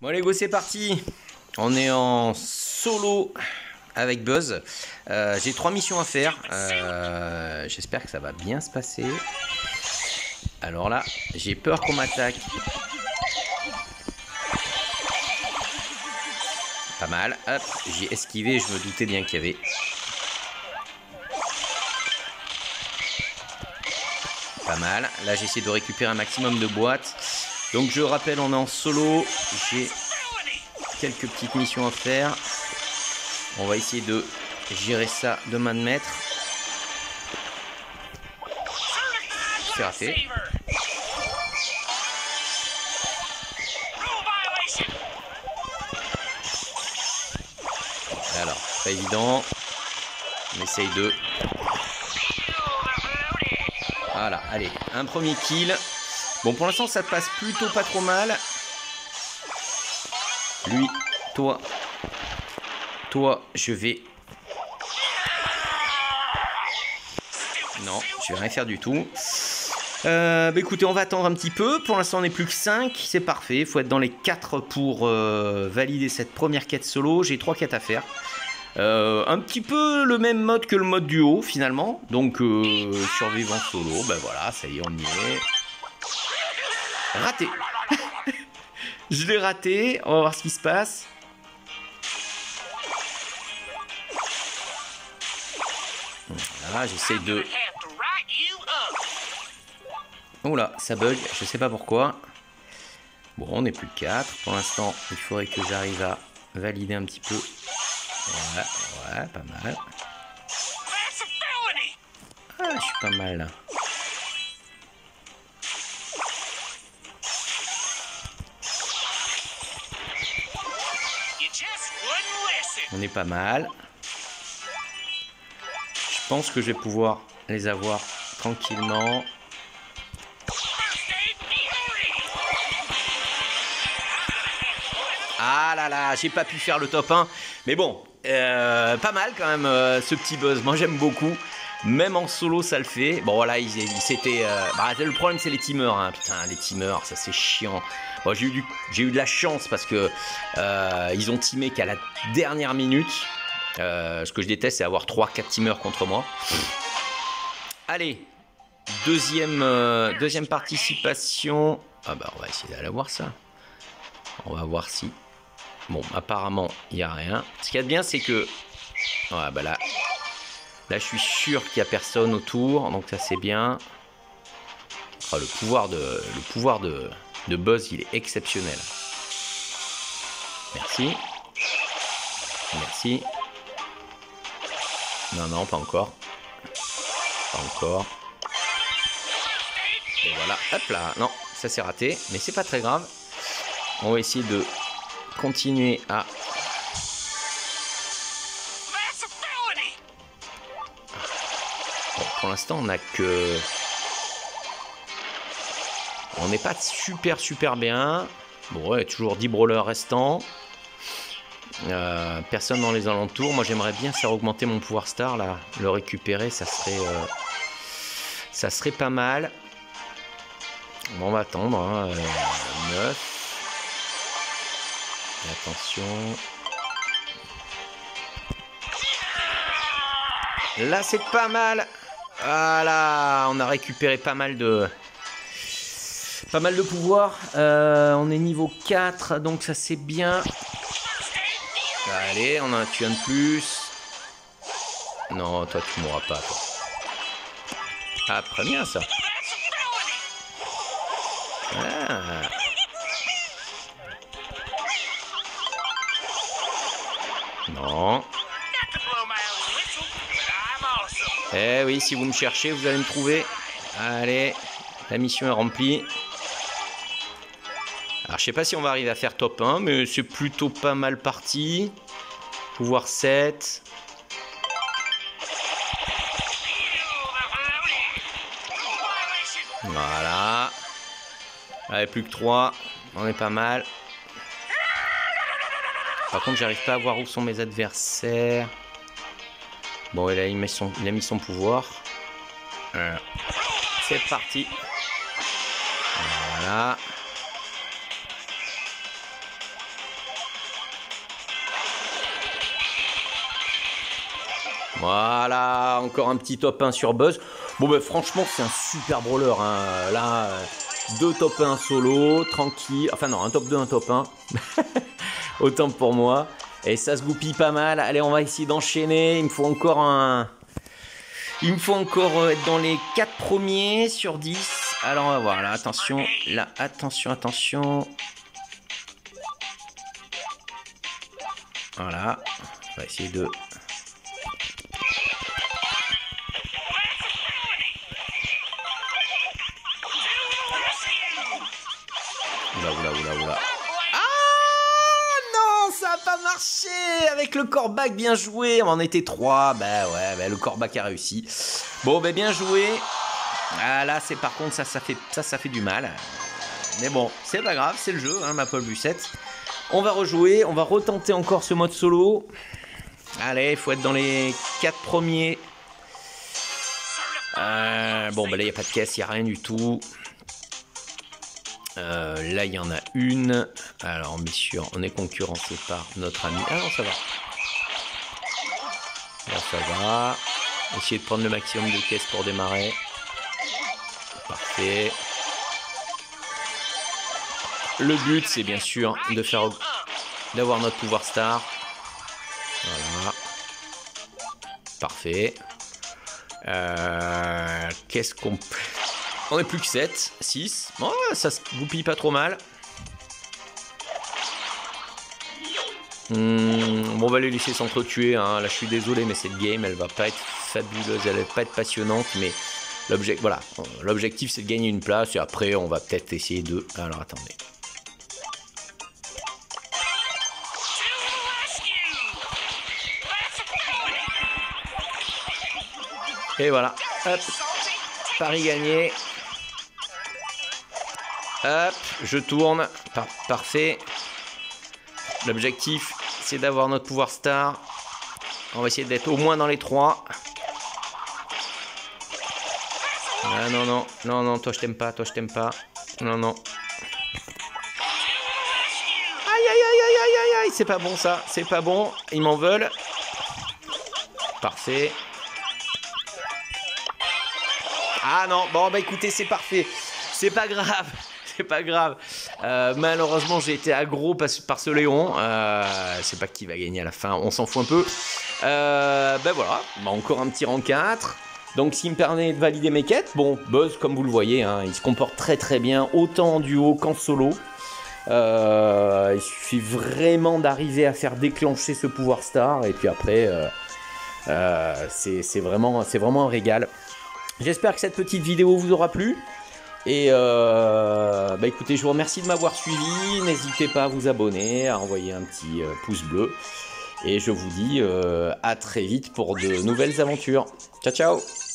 Bon les gars, c'est parti. On est en solo avec Buzz. J'ai 3 missions à faire. J'espère que ça va bien se passer. Alors là, j'ai peur qu'on m'attaque. Pas mal. Hop, j'ai esquivé. Je me doutais bien qu'il y avait. Pas mal. Là, j'essaie de récupérer un maximum de boîtes. Donc, je rappelle, on est en solo. J'ai quelques petites missions à faire. On va essayer de gérer ça de main de maître. C'est raté. Alors, pas évident. On essaye de... Voilà, allez, un premier kill. Bon, pour l'instant, ça passe plutôt pas trop mal. Lui, toi, je vais... Non, je vais rien faire du tout. Bah écoutez, on va attendre un petit peu. Pour l'instant, on n'est plus que 5. C'est parfait. Il faut être dans les 4 pour valider cette première quête solo. J'ai 3 quêtes à faire. Un petit peu le même mode que le mode duo, finalement. Donc, survivant solo. Ben voilà, ça y est, on y est. Raté. Je l'ai raté. On va voir ce qui se passe. Voilà, j'essaie de... Oula, ça bug. Je sais pas pourquoi. Bon, on n'est plus que 4. Pour l'instant, il faudrait que j'arrive à valider un petit peu. Ouais, pas mal. Ah, je suis pas mal là. On est pas mal. Je pense que je vais pouvoir les avoir tranquillement. Ah là là, j'ai pas pu faire le top 1. Mais bon, pas mal quand même ce petit Buzz. Moi j'aime beaucoup. Même en solo ça le fait. Bon voilà, c'était... le problème c'est les teamers. Hein. Putain, les teamers, ça c'est chiant. Bon, j'ai eu de la chance parce que ils ont teamé qu'à la dernière minute. Ce que je déteste c'est avoir 3-4 teamers contre moi. Allez, deuxième participation. Ah bah on va essayer d'aller voir ça. On va voir si... Bon, apparemment, il n'y a rien. Ce qu'il y a de bien, c'est que... Ouais, bah là, je suis sûr qu'il n'y a personne autour. Donc ça, c'est bien. Oh, le pouvoir de Buzz, il est exceptionnel. Merci. Merci. Non, non, pas encore. Pas encore. Et voilà, hop là. Non, ça c'est raté. Mais c'est pas très grave. On va essayer de continuer à... Bon, pour l'instant, on n'a que... On n'est pas super bien. Bon, ouais, toujours 10 brawlers restants. Personne dans les alentours. Moi, j'aimerais bien faire augmenter mon pouvoir star, là. Le récupérer, ça serait pas mal. Bon, on va attendre. Hein. 9. Attention. Là, c'est pas mal. Voilà, on a récupéré pas mal de pouvoir. On est niveau 4, donc ça c'est bien. Allez, on a un tueur de plus. Non, toi tu mourras pas. Toi. Ah, très bien ça. Ah. Non. Eh oui, si vous me cherchez, vous allez me trouver. Allez, la mission est remplie. Alors, je sais pas si on va arriver à faire top 1, mais c'est plutôt pas mal parti. Pouvoir 7. Voilà. Allez, plus que 3. On est pas mal. Par contre, j'arrive pas à voir où sont mes adversaires. Bon, et là, il a mis son pouvoir. C'est parti. Voilà. Voilà, encore un petit top 1 sur Buzz. Bon, bah, franchement, c'est un super brawler. Hein. Là, 2 top 1 solo, tranquille. Enfin, non, un top 2, un top 1. Autant pour moi. Et ça se goupille pas mal. Allez, on va essayer d'enchaîner. Il me faut encore être dans les 4 premiers sur 10. Alors, on va voir. Là, attention. Là, attention. Voilà. On va essayer de... Oula. Ah non, ça n'a pas marché avec le corbac, bien joué. On en était 3. Bah ouais, le corbac a réussi. Bon, bah bien joué. Ah là, c'est par contre, ça fait du mal. Mais bon, c'est pas grave, c'est le jeu, hein, ma Paul Bussette. On va rejouer, on va retenter encore ce mode solo. Allez, il faut être dans les 4 premiers. Bon, bah là, il n'y a pas de caisse, il n'y a rien du tout. Là, il y en a une. Alors, bien sûr, on est concurrencé par notre ami. Ah non, ça va. Là, ça va. Essayer de prendre le maximum de caisses pour démarrer. Parfait. Le but, c'est bien sûr d'avoir notre pouvoir star. Voilà. Parfait. Qu'est-ce qu'on peut... On est plus que 7, 6. Bon, ça se goupille pas trop mal. Bon, on va les laisser s'entretuer. Hein. Là, je suis désolé, mais cette game, elle va pas être fabuleuse, elle va pas être passionnante. Mais l'objectif, c'est de gagner une place. Et après, on va peut-être essayer de... Alors, attendez. Et voilà. Hop. Pari gagné. Hop, je tourne. Parfait. L'objectif, c'est d'avoir notre pouvoir star. On va essayer d'être au moins dans les 3. Ah non, toi je t'aime pas, Non. Aïe, c'est pas bon ça, c'est pas bon. Ils m'en veulent. Parfait. Ah non, bon bah écoutez, c'est parfait. C'est pas grave. Malheureusement, j'ai été aggro par ce Léon. C'est pas qui va gagner à la fin, on s'en fout un peu. Ben voilà, encore un petit rang 4. Donc, ce qui me permet de valider mes quêtes. Bon, Buzz, comme vous le voyez, hein, il se comporte très très bien, autant en duo qu'en solo. Il suffit vraiment d'arriver à faire déclencher ce pouvoir star. Et puis après, c'est vraiment un régal. J'espère que cette petite vidéo vous aura plu. Et écoutez, je vous remercie de m'avoir suivi. N'hésitez pas à vous abonner, à envoyer un petit pouce bleu. Et je vous dis à très vite pour de nouvelles aventures. Ciao, ciao!